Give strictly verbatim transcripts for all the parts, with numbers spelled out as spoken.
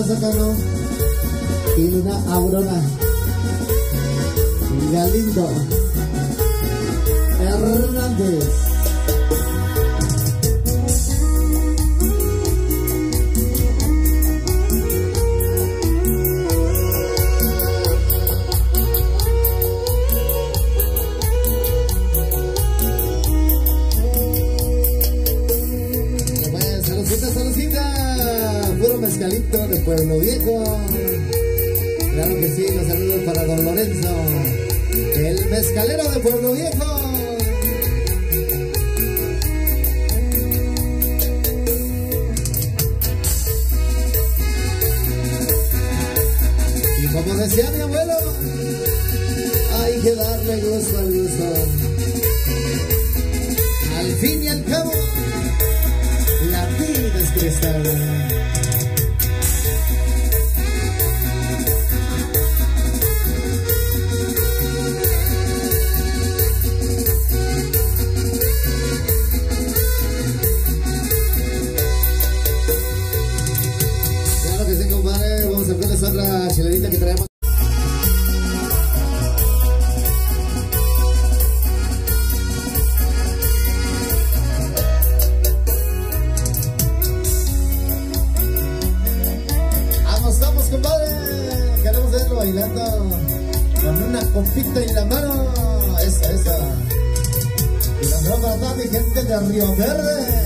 Princesa Cano y Luna Aurora y Galindo Hernández. Mezcalito de Pueblo Viejo. Claro que sí, los saludos para don Lorenzo, el mezcalero de Pueblo Viejo. Y como decía mi abuelo, hay que darle gusto al gusto. Al fin y al cabo, la vida es cristal. Otra chelerita que traemos. Vamos, vamos, compadre. Queremos verlo bailando con una copita en la mano. Esa, esa. Y la mano para toda mi gente de Río Verde.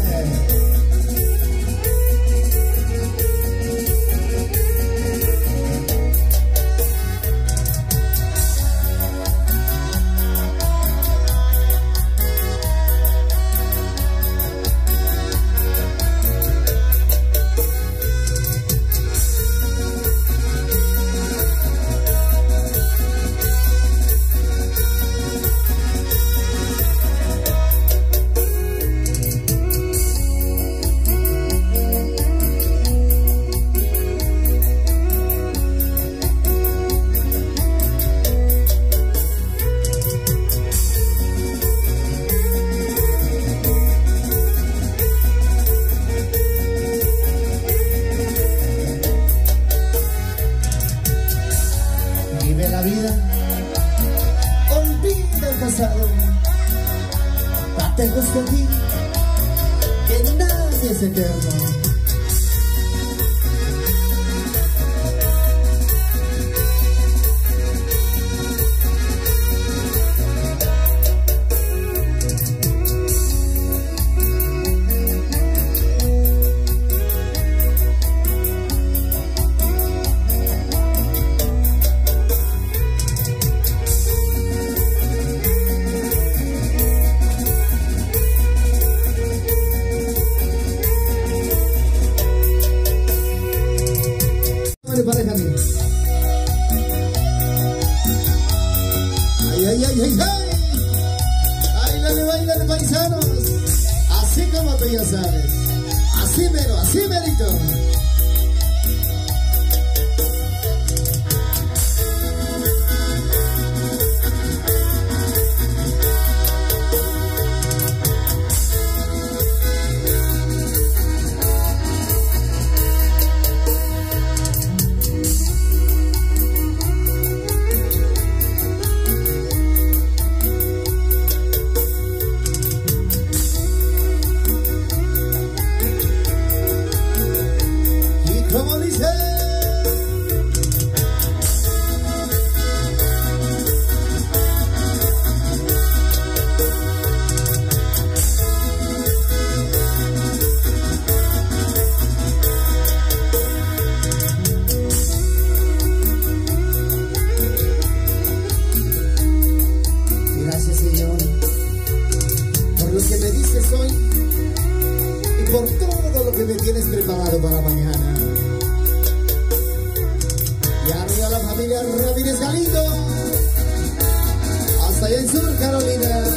Date gusto aquí, que nadie es eterno. Pareja mía. Ay, ay, ay, ay, ay. Bailale, bailale, paisanos. Así como tú ya sabes. Así mero, así merito. Como dice, gracias Señor por lo que me dices hoy y por todo lo que me tienes preparado para mañana. Y arriba la familia Ramírez Galindo, hasta allá en Sur Carolina.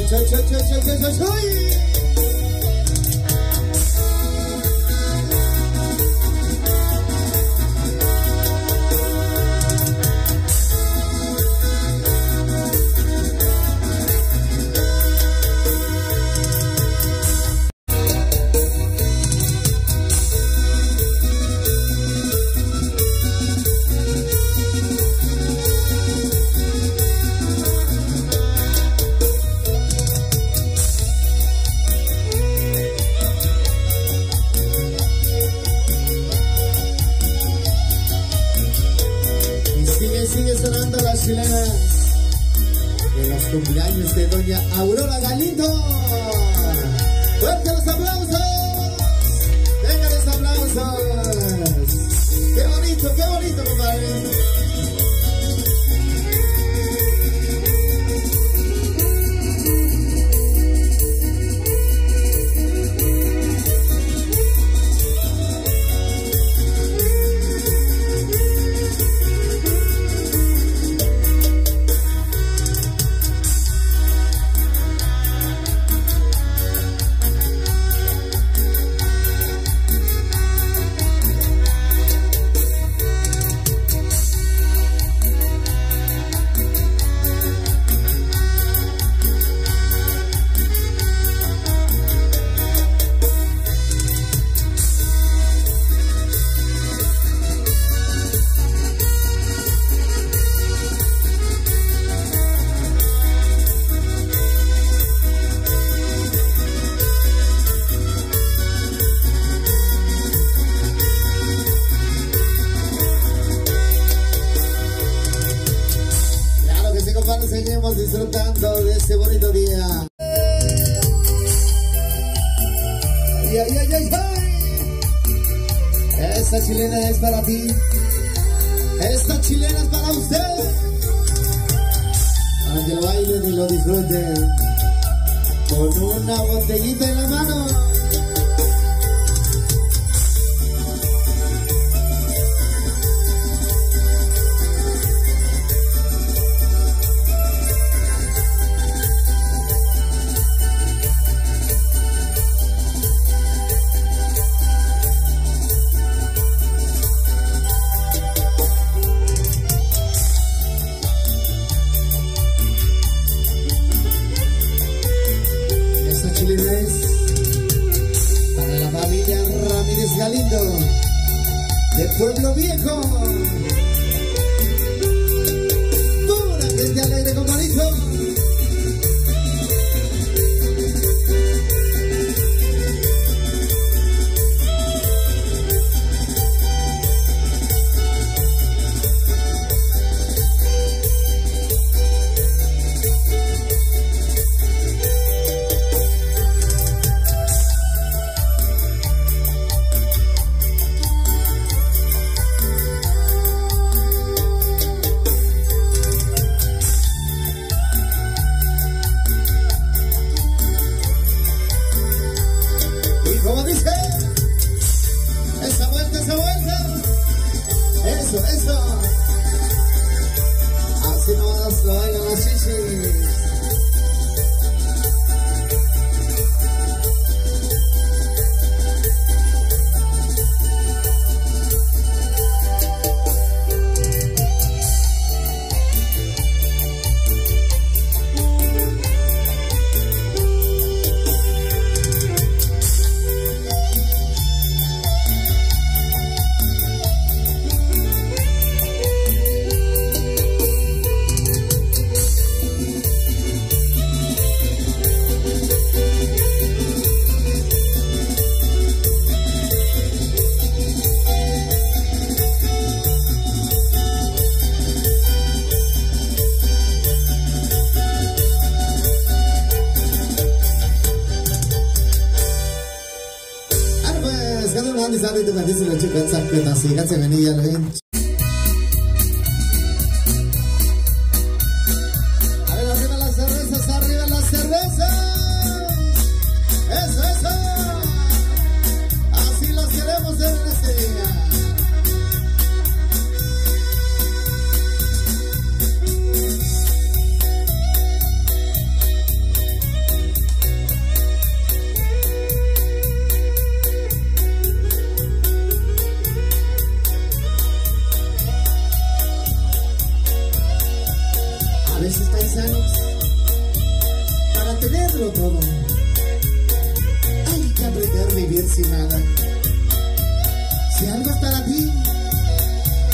choy, choy, choy, choy, choy, choy, choy. Chilenas de los cumpleaños de doña Aurora Galindo. ¡Fuerte los aplausos! ¡Venga los aplausos! ¡Qué bonito, qué bonito, compadre! Seguimos disfrutando de este bonito día. Ay, ay, ay, ay, ay. Esta chilena es para ti. Esta chilena es para usted. Para que lo bailen y lo disfruten con una botellita en la mano. Para la familia Ramírez Galindo de Pueblo Viejo, pura gente alegre como dijo. Como dice, esa vuelta, esa vuelta, eso, eso, así nomás lo bailan los chichis. Nanti saat itu nanti sudah cukup sakit nasi kan saya ini ya lain. Arriba las cervezas, arriba las cervezas. Eso, eso. Así los queremos en este día.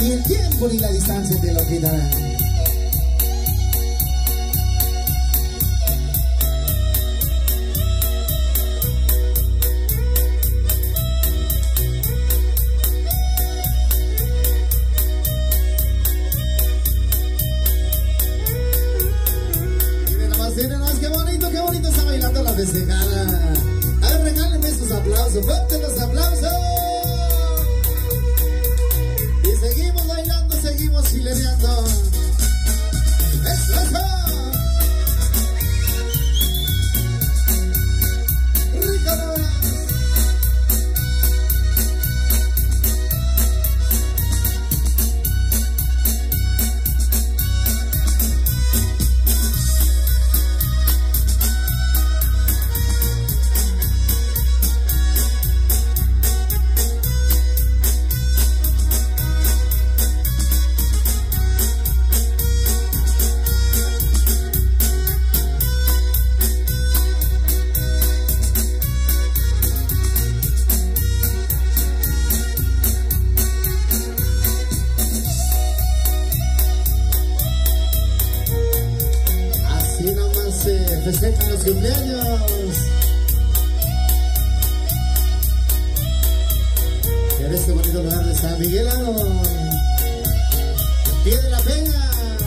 Ni el tiempo ni la distancia te lo quitarán. Miren nomás, qué bonito, qué bonito está bailando la festejada. A ver, regálenme esos aplausos, fuertes los aplausos. Y seguimos bailando, seguimos chilereando. ¡Eso, eso! ¡Rico nomás! Festejan los cumpleaños en este bonito lugar de San Miguelado, pie de la Peña.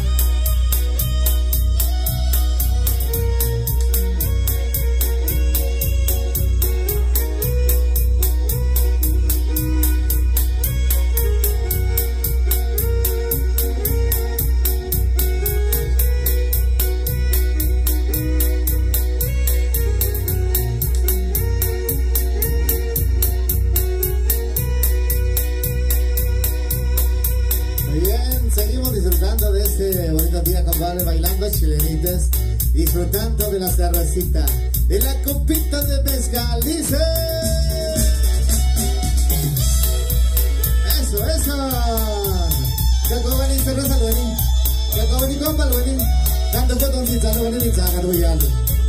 Seguimos disfrutando de este bonito día, compadre, bailando chilenitas, disfrutando de la cervecita, de la copita de mezcal, dice. Eso, eso. Kako bani cerveza lo bani, kako bani compa lo bani, tanto fue con pizza lo bani pizza carboyado.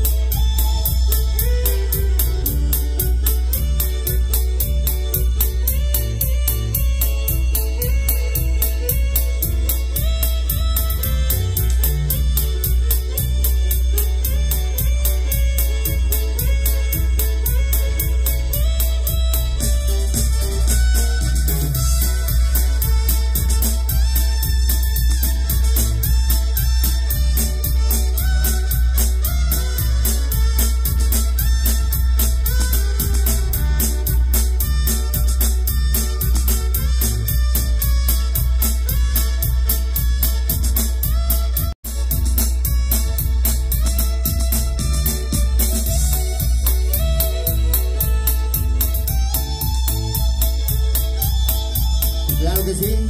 Claro que sí.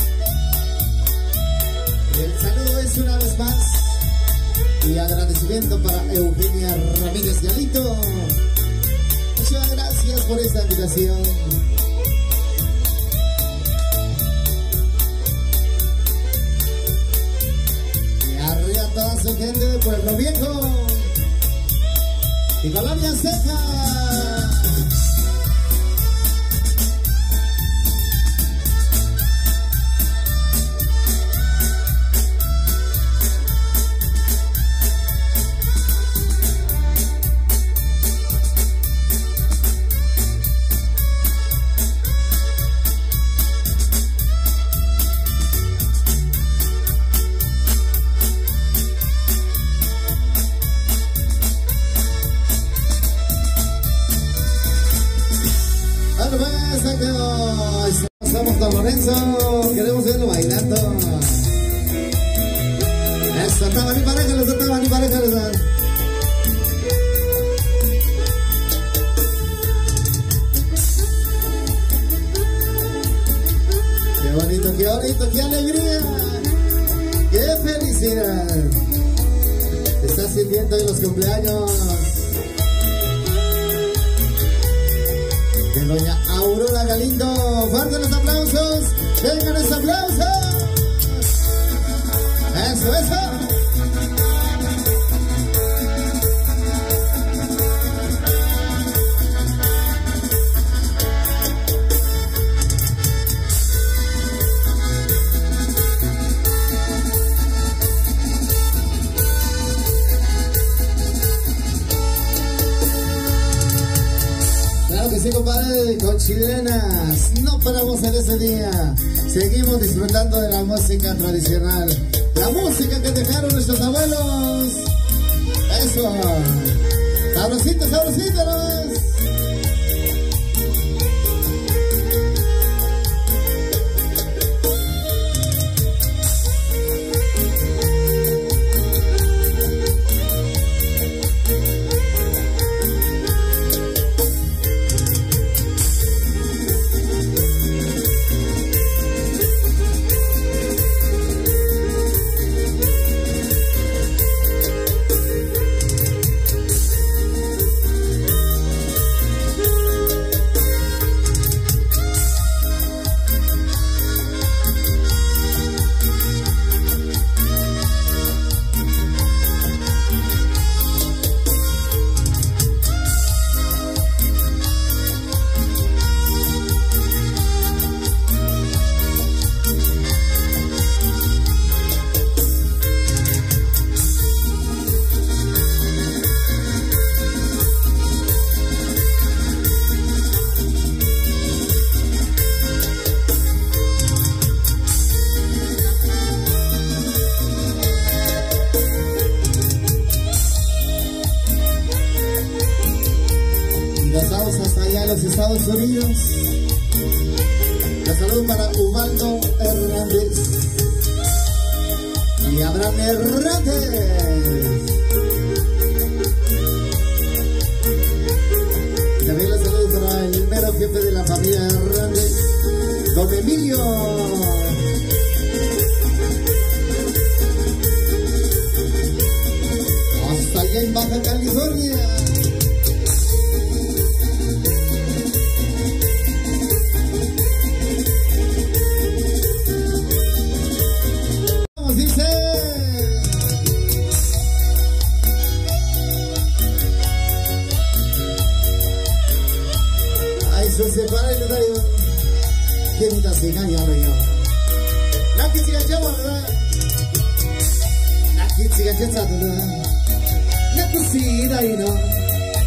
El saludo es una vez más y agradecimiento para Eugenia Ramírez Galito. Muchas gracias por esta invitación. Y arriba toda su gente de Pueblo Viejo y Colonia Seca. Somos Don Lorenzo, queremos verlo bailando. Eso, estaban y parejas, estaban y parejas. Qué bonito, qué bonito, qué alegría, qué felicidad. Estás sintiendo en los cumpleaños de doña Aurora Galindo. Fuertes los aplausos, vengan los aplausos. Eso, eso. chilenas. No paramos en ese día. Seguimos disfrutando de la música tradicional. La música que dejaron nuestros abuelos. Eso. Sabrosito, sabrosito nomás. Hasta allá en los Estados Unidos. La salud para Ubaldo Hernández y Abraham Hernández. También la salud para el mero jefe de la familia Hernández, don Emilio. Hasta allá en Baja California. Se separa el daño. ¿Quién está sin año ahora yo? La que siga llevando, la que siga llevando, la que siga y no.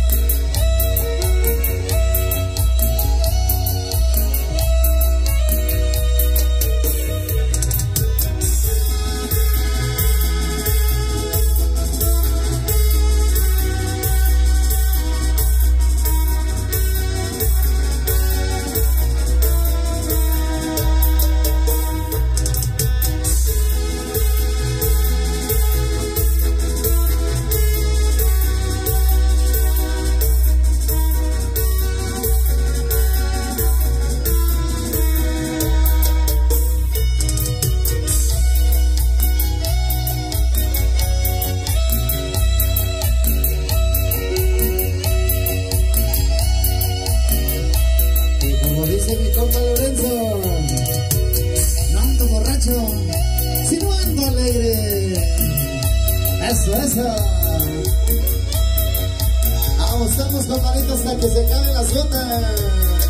Mi compa Lorenzo, no ando borracho, sino ando alegre. Eso, eso. Vamos, estamos compadritos hasta que se acaben las gotas.